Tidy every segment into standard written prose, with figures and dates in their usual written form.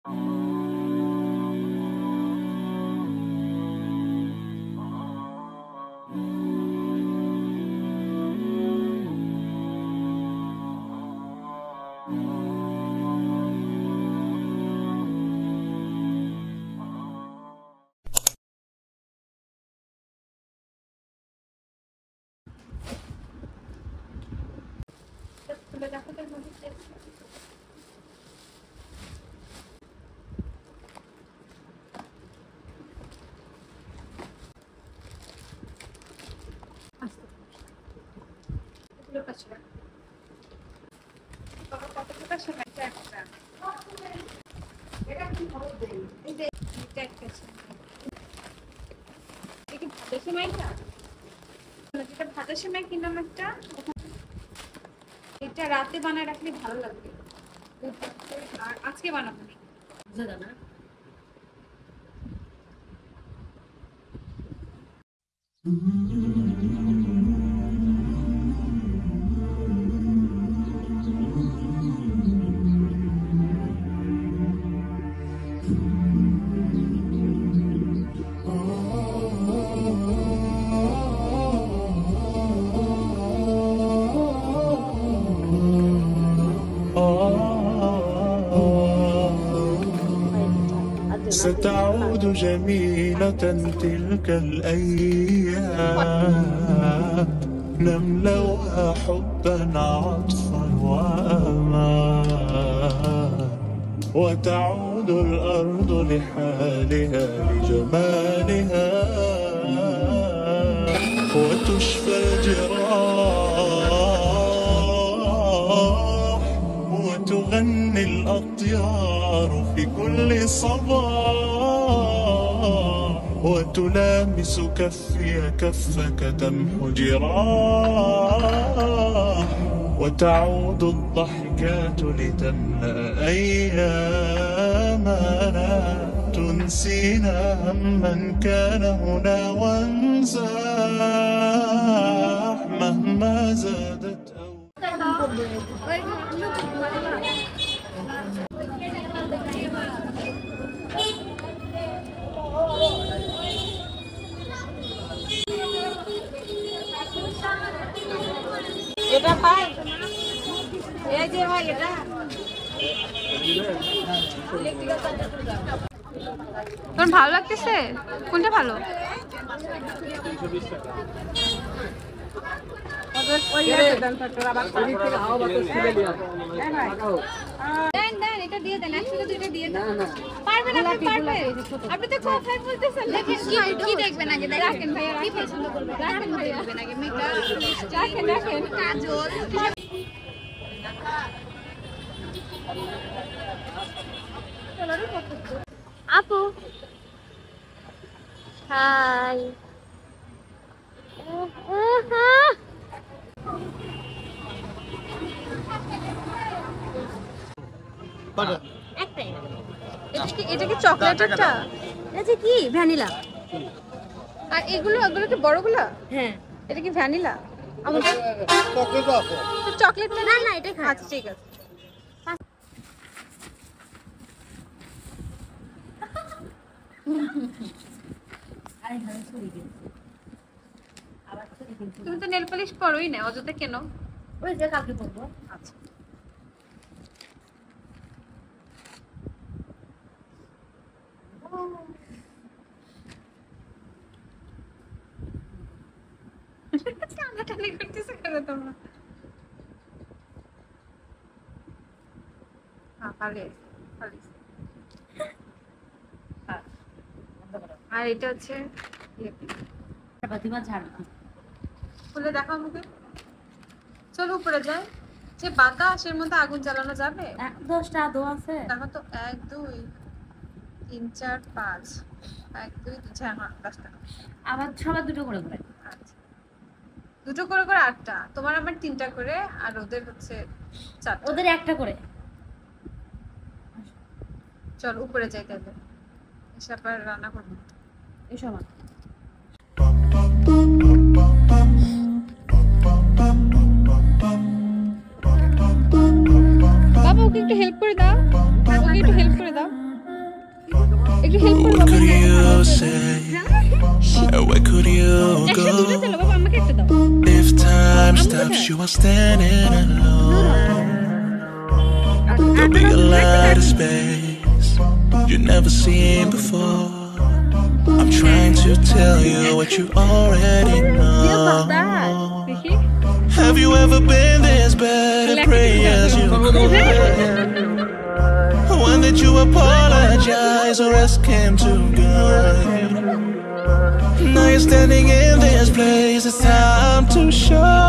ভাজা সেমাই কিনলাম একটা, এটা রাতে বানায় রাখলে ভালো লাগবে, আর আজকে বানাবো না। ستعود جميلة تلك الأيام نملأها حبا عطفا وأمان وتعود الأرض لحالها لجمالها وتشفى الجراح وتغني الأطيار في كل صباح وتلامس كفي كفك تمحو جراح وتعود الضحكات لتملأ أيامنا تنسينا هما كان هنا وانزاح مهما زادت এটা পাই এই যে ভাই এটা তোর ভালো লাগতেছে? কোনটা ভালো? 320 টাকা। দেন এটা দিয়ে দেন, একসাথে দুইটা দিয়ে দেন। পারবেন আপনি, পারবেন আপনি তো কথাই বলতেছেন। দেখেন কি দেখবেন আগে, রাখেন ভাইয়া, কি পছন্দ করবেন রাখেন ভাইয়া, দেখবেন আগে মেকআপ রাখেন কাজল। আপু হাই, এটা কি চকলেটটা? এটা কি ভ্যানিলা? আর এগুলো কি বড়গুলো? হ্যাঁ। এটা কি ভ্যানিলা? আমাদের চকলেট আছে। তো চকলেট না না, এটা খা। আচ্ছা ঠিক আছে। তুমি তো নেল পলিশ পরোই না, অযথা কেন? ওই যে কালকে পরবো। আচ্ছা টানাটানি করতেছে কেন তোমরা? আর এটা হচ্ছে খুলে দেখো আমাকে। চলো উপরে যাই। যে বাতাসের মধ্যে আগুন জ্বালানো যাবে? 10টা আদো আছে। দেখো তো 1 2 3 4 5 1 2 3 4 5টা। আবার সবার দুটো করে করে। আচ্ছা দুটো করে করে 8টা, তোমার আমার 3টা করে, আর ওদের হচ্ছে 4টা। ওদের একটা করে। চল উপরে যাই তাহলে, এসে আবার রান্না করব। এসো মা। বাবা ওকে একটু হেল্প করে দাও, ওকে একটু হেল্প করে দাও। একটু হেল্প করো What বাবা could you say? Where could you একসাথে দুটো go? চলো বাবা আমাকে একটা দাও If time stops, you are standing alone. There'll be a light of space you've never seen before. I'm trying to tell you what you already know. দেখি Have you ever been this bad and pray as you could? When did you apologize or ask him to guide? Now you're standing in this place, it's time to show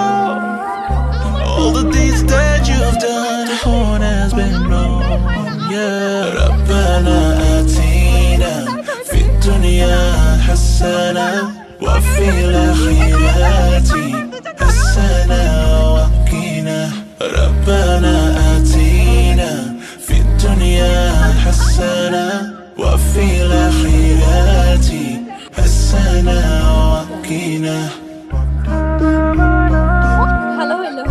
all the deeds that you've done. The horn has been blown. Yeah. ربنا آتينا في الدنيا حسنة وفي الآخرة حسنة وقنا. ربنا آتينا في الدنيا حسنة وفي الآخرة حسنة وقنا. ভালো হলো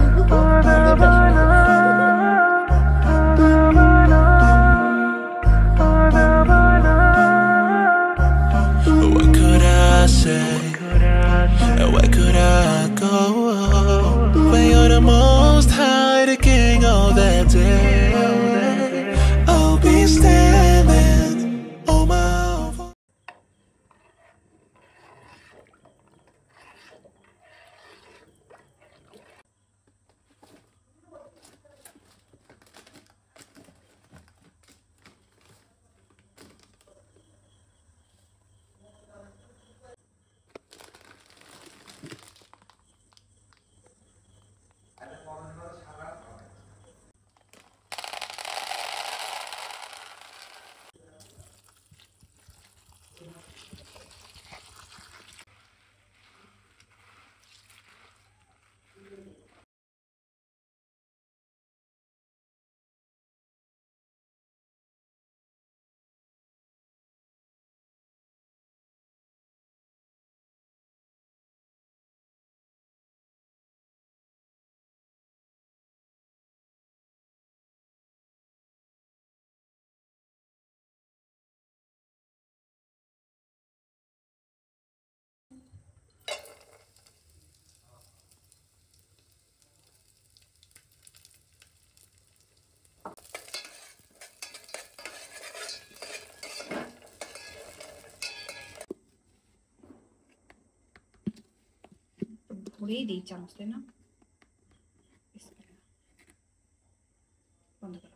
What could I say? Where could I go? When you're the most high, the king of that day, I'll be standing on my own. ভরেই দিই চামচ তাই না বন্ধ করো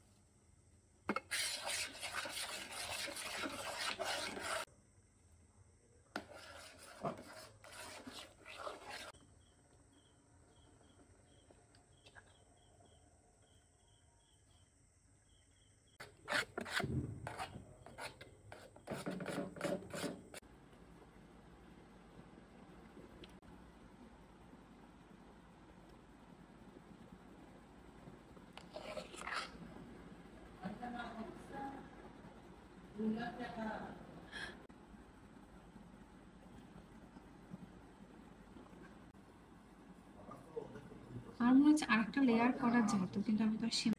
আর মনে হচ্ছে আরেকটা লেয়ার করা যেত কিন্তু আমি তো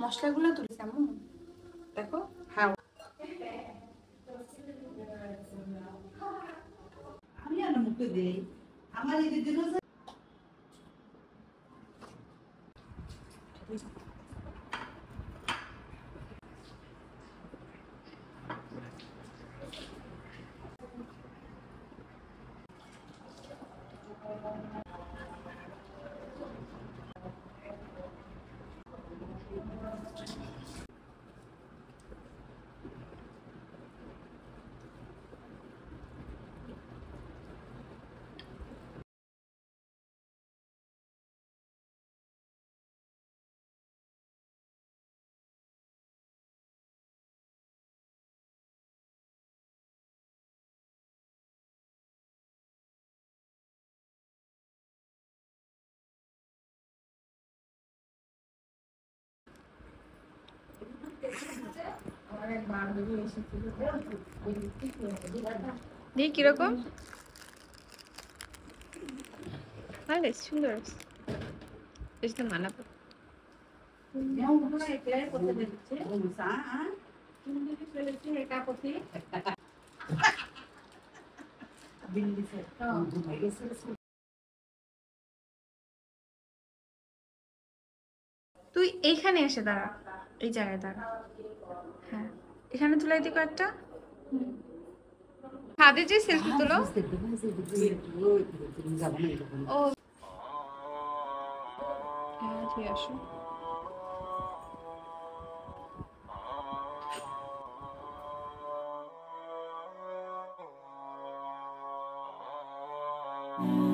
মশলাগুলো তুলিস আম্মু দেখো। হ্যাঁ আমি আর মুখে দেই আমার এই দিন দেখি কিরকম। আরে সুন্দর বেশ তো মানাবো। তুই এইখানে এসে দাঁড়া, এই জায়গায় দাঁড়া। হ্যাঁ এখানে তুলাই দিই কয়েকটা। ছাদে যে সেলফি তুলো। ও হ্যাঁ ঠিক আসো। Mm.